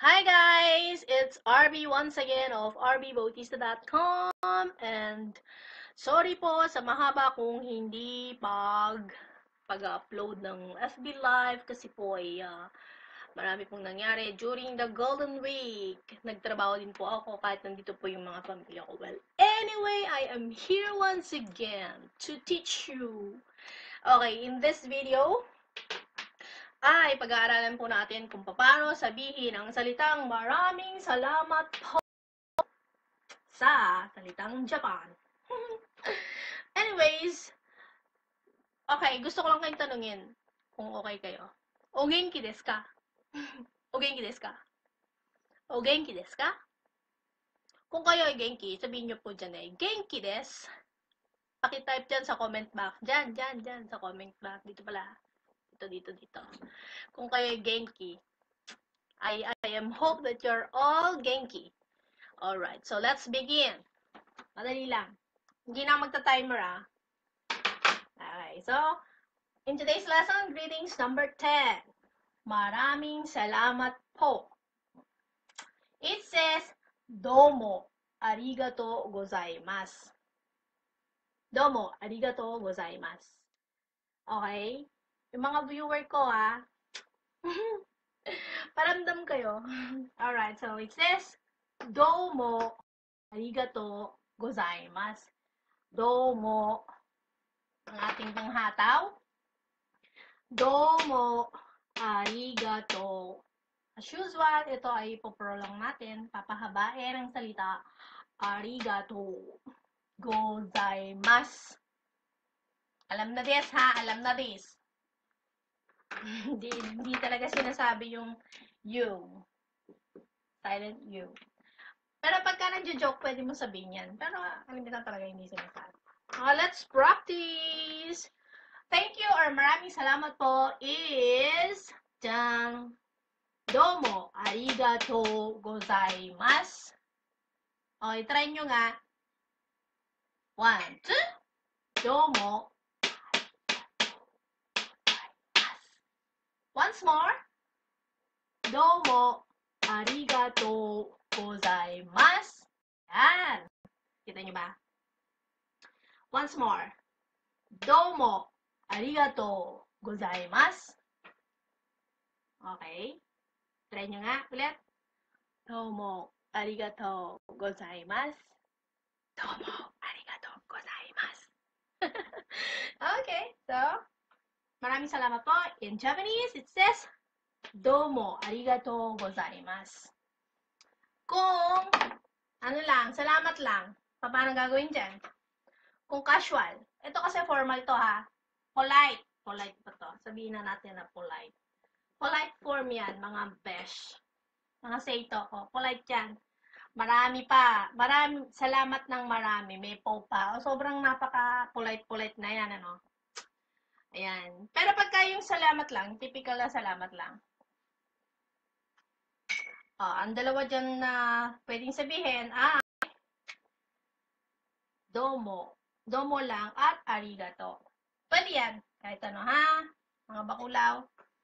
Hi guys! It's RB once again of rbbautista.com and sorry po sa mahaba kong hindi pag-upload ng FB Live kasi po ay marami pong nangyari during the Golden Week. Nagtrabaho din po ako kahit nandito po yung mga pamilya ko. Well, anyway, I am here once again to teach you. Okay, in this video, ay pag-aaralan po natin kung paano sabihin ang salitang maraming salamat po sa salitang Japan. Anyways, okay, gusto ko lang kayong tanungin kung okay kayo. O genki desu ka? O genki desu ka? O genki desu ka? Kung kayo ay genki, sabihin nyo po dyan genki desu. Pakitype dyan sa comment box. Dyan sa comment box. Dito pala. Dito. Kung kayo genki, I am hope that you're all genki. Alright, so let's begin. Madali lang. Hindi na magta-timer Okay, so in today's lesson, greetings number 10. Maraming salamat po. It says, domo arigatou gozaimasu. Domo arigatou gozaimasu. Okay? Yung mga viewer ko paramdam kayo. Alright, so it says, domo arigatou gozaimasu. Domo, ang ating panghataw. Domo arigatou. As usual, ito ay ipoprolong natin. Papahabain ang salita. Arigatou gozaimasu. Alam na this Alam na this. Hindi talaga sinasabi yung you. Silent you. Pero pagka nagjo-joke, pwede mo sabihin yan. Pero alam na talaga hindi sinasabi. Let's practice! Thank you or maraming salamat po is jang domo arigatou gozaimasu. Okay, try nyo nga. 1, 2. Domo. Once more. Domo arigatou gozaimasu. Yan. Kita nyo ba? Once more. Domo arigatou gozaimasu. Okay. Try nyo nga ulit. Domo arigatou gozaimasu. Domo arigatou gozaimasu. Okay. So, maraming salamat po. In Japanese, it says, domo arigatou gozaimasu. Kung, salamat lang. Paano gagawin dyan? Kung casual. Ito kasi formal to Polite. Polite pa to. Sabihin na natin na polite. Polite form yan, mga besh. Mga seito ko. Polite yan. Marami pa. Salamat ng marami. May po pa. Sobrang napaka-polite na yan, Ayan. Pero pagka yung salamat lang, typical na salamat lang. Ang dalawa dyan na pwedeng sabihin domo. Domo lang at arigato. Pwede yan. Kahit mga bakulaw.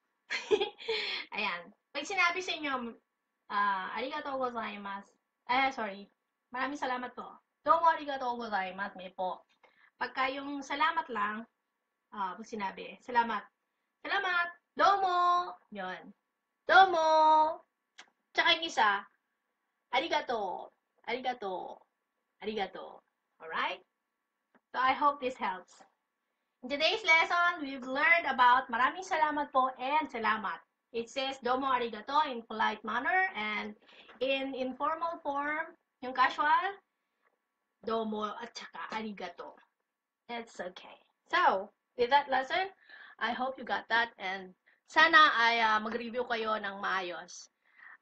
Ayan. Pag sinabi sa inyo, arigato gozaimasu. Sorry. Maraming salamat po. Domo arigato gozaimasu. May po. Pagka yung salamat lang, pag sinabi, salamat. Salamat. Domo. Yun. Domo. Tsaka yung isa, arigato. Arigato. Arigato. Alright? So, I hope this helps. In today's lesson, we've learned about maraming salamat po and salamat. It says domo arigato in polite manner and in informal form, yung casual, domo at saka arigato. It's okay. So, with that lesson, I hope you got that and sana ay mag-review kayo ng maayos.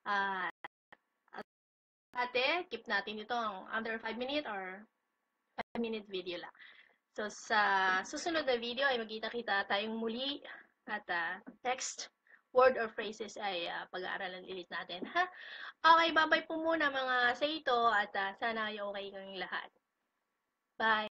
Keep natin ito under 5 minute or 5-minute video lang. So, sa susunod na video ay magkita-kita tayong muli at text, word or phrases ay pag-aaralan ulit natin. Okay, bye-bye po muna mga seito at sana ay okay kayong lahat. Bye!